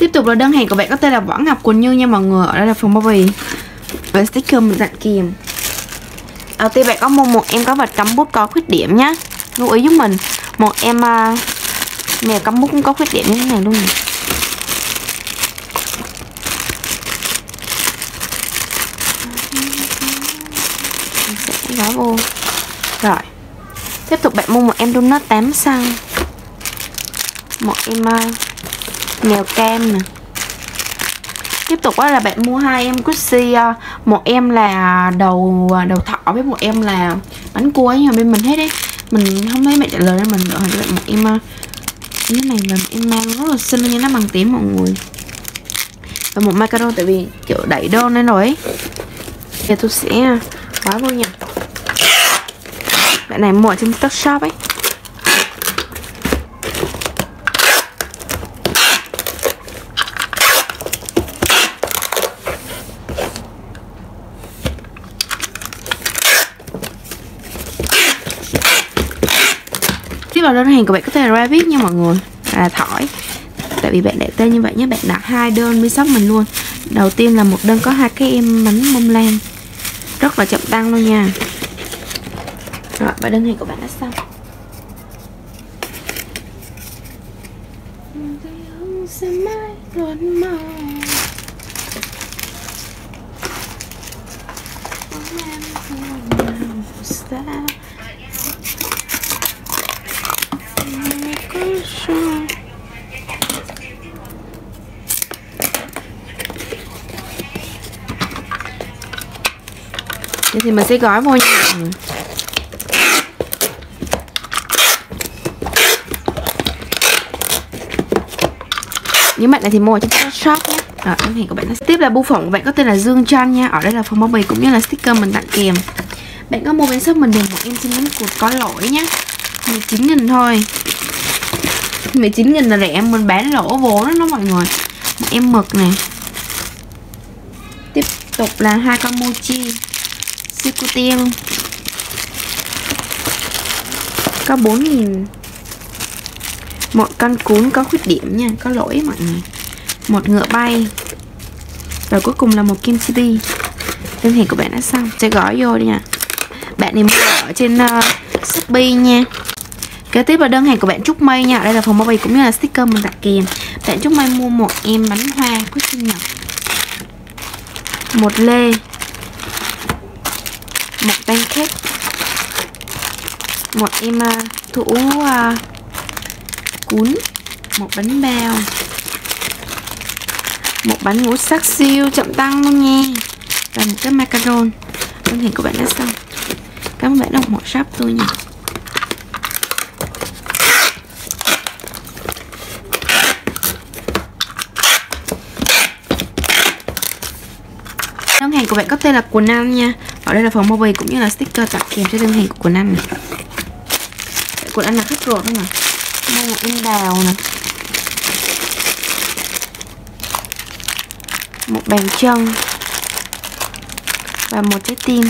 Tiếp tục là đơn hàng của bạn có tên là Võ Ngọc Quỳnh Như nha mọi người. Ở đây là phần bao bì và sticker mình dặn kèm. Đầu tiên bạn có mua một em có vật cắm bút có khuyết điểm nhá. Lưu ý giúp mình. Một em mèo cắm bút cũng có khuyết điểm như thế này luôn nè. Sẽ gói vô. Rồi. Tiếp tục bạn mua một em donut 8 xăng. Một em mèo cam nè. Tiếp tục là bạn mua 2 em Gucci, một em là đầu thỏ với một em là bánh cua ấy, nhưng mà bên mình hết đấy. Mình không thấy mẹ trả lời nên mình đợi cho bạn một em như thế này là một em mang rất là xinh luôn nha, nó bằng tím mọi người. Và một macaron tại vì kiểu đẩy đơn lên rồi ấy. Giờ tôi sẽ gói vô nha. Bạn này mua ở trên TikTok Shop ấy. Tiếp vào đơn hàng của bạn có tên là Rabbit nha mọi người, là thỏi. Tại vì bạn để tên như vậy nhé, bạn đặt 2 đơn với shop mình luôn. Đầu tiên là một đơn có 2 cái em bánh bông lan, rất là chậm tăng luôn nha. Rồi, và đơn hàng của bạn đã xong. Vậy thì mình sẽ gói vô nha mọi người. Những bạn này thì mua ở trên shop nhé. Rồi, đơn hàng của bạn. Tiếp là bưu phẩm của bạn có tên là Dương Trăn nha. Ở đây là phần bao bì cũng như là sticker mình tặng kèm. Bạn có mua bên shop mình được một em xin bánh cột có lỗi nhé, 19.000 thôi. 19.000 là rẻ, mình bán lỗ vốn đó mọi người. Một em mực này. Tiếp tục là 2 con mochi siêu cô tiên có 4.000. Một con cún có khuyết điểm nha, có lỗi mọi người. Một ngựa bay. Và cuối cùng là một kim chibi. Đơn hàng của bạn đã xong, sẽ gói vô đi nha. Bạn này mua ở trên Shopee nha. Kế tiếp là đơn hàng của bạn Trúc Mây nha. Đây là phần bao bì cũng như là sticker mình tặng kèm. Bạn Trúc Mây mua một em bánh hoa có sinh nhật, một lê, một pancake, một em thủ cuốn, một bánh bao, một bánh ngũ sắc siêu chậm tăng luôn nha, và một cái macaron. Đơn hàng của bạn đã xong. Cảm ơn bạn đã ủng hộ shop tôi nha. Đơn hàng của bạn có tên là Quỳnh Anh nha. Ở đây là phần bao bì cũng như là sticker tặng kèm cho đơn hàng của Quỳnh Anh này. Quỳnh Anh là khách ruột đúng không? Mua một em đào nè, một bàn chân và một trái tim.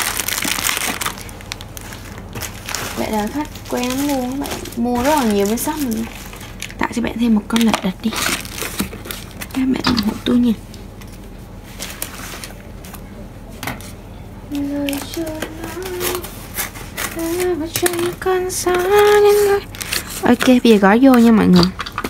Bạn là khách quen luôn, bạn mua rất là nhiều với shop mình. Tạo cho bạn thêm một con lật đật đi. Các bạn ủng hộ tôi nha. Ok, bây giờ gói vô nha mọi người.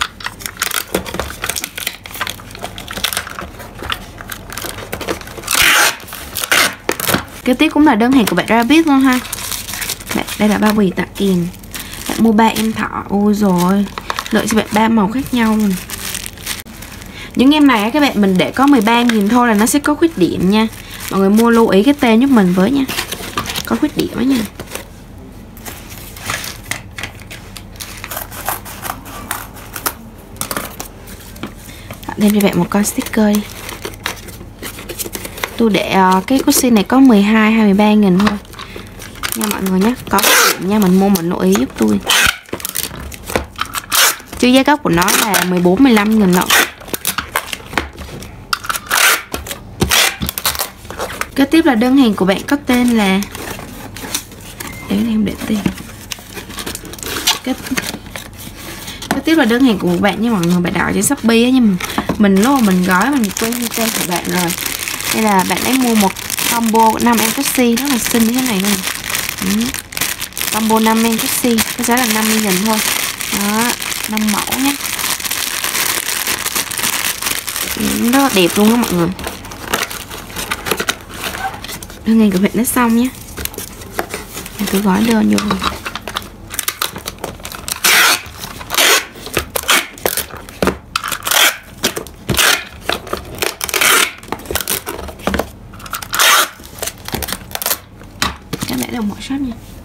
Kế tiếp cũng là đơn hàng của bạn Rabbit luôn ha. Đây là bao bì tặng kèm. Bạn mua 3 em thỏ. Ôi rồi, lợi cho bạn 3 màu khác nhau luôn. Những em này các bạn mình để có 13.000 thôi là nó sẽ có khuyết điểm nha. Mọi người mua lưu ý cái tên giúp mình với nha. Có khuyết điểm đó nha. Thêm cho bạn một con sticker đi. Tôi để cái Gucci này có 12 hay 13.000 thôi nha mọi người nhé. Có điểm nha, mình mua mình lưu ý giúp tôi. Chứ giá gốc của nó là 14-15.000 lận. Kế tiếp là đơn hàng của bạn có tên là, để em để tên. Kế tiếp là đơn hàng của một bạn nha mọi người. Bạn đặt trên Shopee á, nhưng mà Mình lúc mà mình gói mình quên ghi tên của bạn rồi. Đây là bạn ấy mua một combo 5 em taxi rất là xinh như thế này luôn. Combo 5 em taxi, cái giá là 50.000 thôi. Đó, 5 mẫu nhé. Rất là đẹp luôn đó mọi người. Đơn hàng của bạn nó xong nhé. Mình cứ gói đơn vô rồi. Các bạn đồng mọi shop nha.